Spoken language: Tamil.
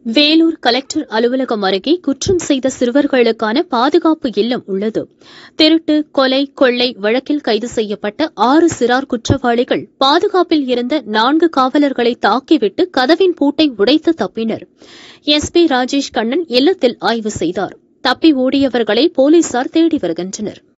வேலூர் கலெக்டர் அலுவலகம் அருகே குற்றம் செய்த சிறுவர்களுக்கான பாதுகாப்பு இல்லம் உள்ளது. திருட்டு, கொலை, கொள்ளை வழக்கில் கைது செய்யப்பட்ட 6 சிறார் குற்றவாளிகள் பாதுகாப்பில் இருந்த 4 காவலர்களை தாக்கிவிட்டு கதவின் பூட்டை உடைத்து தப்பினர். எஸ்பி ராஜேஷ் கண்ணன் இல்லத்தில் ஆய்வு செய்தார். தப்பி ஓடியவர்களை போலீசார் தேடி வருகின்றனர்.